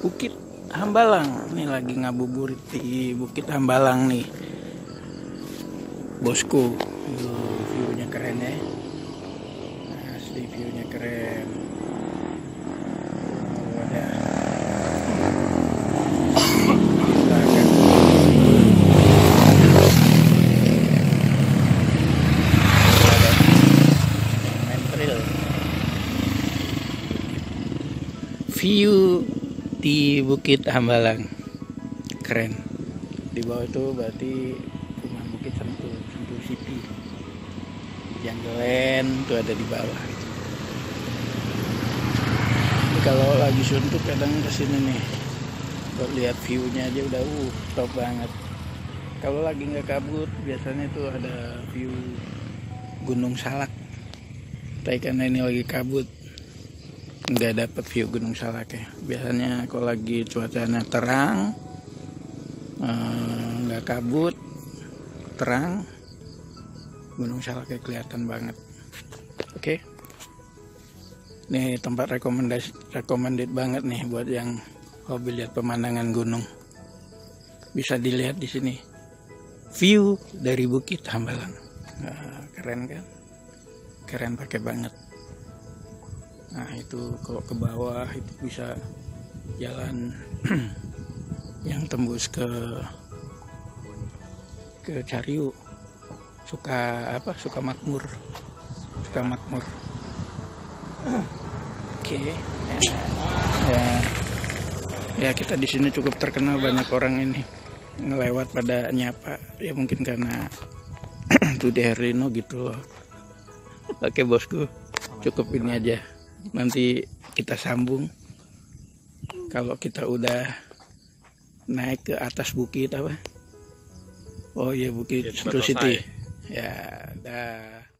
Bukit Hambalang. Nih lagi ngabuburit di Bukit Hambalang nih, bosku. View-nya keren ya. Asli view-nya keren. Ada view di Bukit Hambalang keren. Di bawah itu berarti rumah Bukit Sentul City. Janggelan tuh ada di bawah. Kalau lagi suntuk kadang kesini nih, buat lihat view-nya aja udah top banget. Kalau lagi nggak kabut biasanya tuh ada view Gunung Salak. Tapi karena ini lagi kabut nggak dapet view Gunung Salak ya. Biasanya kalau lagi cuacanya terang, nggak kabut, terang, Gunung Salaknya kelihatan banget. Oke. Nih tempat recommended banget nih buat yang hobi lihat pemandangan gunung. Bisa dilihat di sini. View dari Bukit Hambalang. Nah, keren kan? Keren pakai banget. Nah, itu kalau ke bawah itu bisa jalan yang tembus ke Cariu. Sukamakmur. Oke. Ya kita di sini cukup terkenal, banyak orang ini ngelewat pada nyapa. Ya mungkin karena Dude Herlino gitu loh. Oke bosku, cukup ini aja. Nanti kita sambung kalau kita udah naik ke atas bukit apa? Oh iya, Bukit Sentul City. Ya, dah.